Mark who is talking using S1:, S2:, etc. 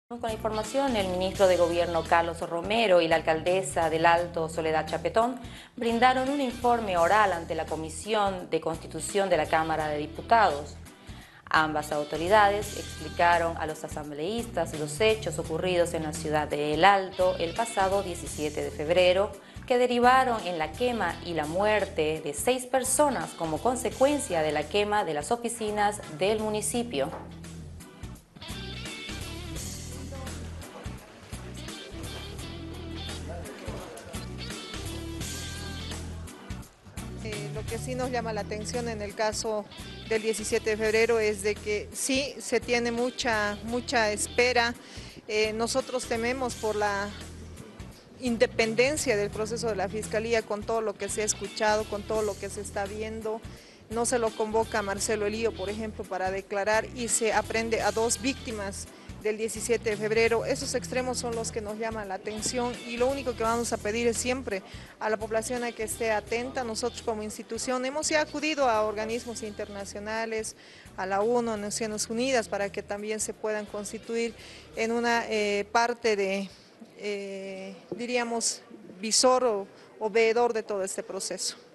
S1: Con la información, el ministro de Gobierno Carlos Romero y la alcaldesa del Alto Soledad Chapetón brindaron un informe oral ante la Comisión de Constitución de la Cámara de Diputados. Ambas autoridades explicaron a los asambleístas los hechos ocurridos en la ciudad de El Alto el pasado 17 de febrero, que derivaron en la quema y la muerte de 6 personas como consecuencia de la quema de las oficinas del municipio.
S2: Lo que sí nos llama la atención en el caso del 17 de febrero es de que sí se tiene mucha espera. Nosotros tememos por la independencia del proceso de la Fiscalía, con todo lo que se ha escuchado, con todo lo que se está viendo. No se lo convoca a Marcelo Elío, por ejemplo, para declarar, y se aprende a 2 víctimas del 17 de febrero. Esos extremos son los que nos llaman la atención, y lo único que vamos a pedir es siempre a la población a que esté atenta. Nosotros como institución hemos ya acudido a organismos internacionales, a la ONU, a Naciones Unidas, para que también se puedan constituir en una parte de, diríamos, visor o veedor de todo este proceso.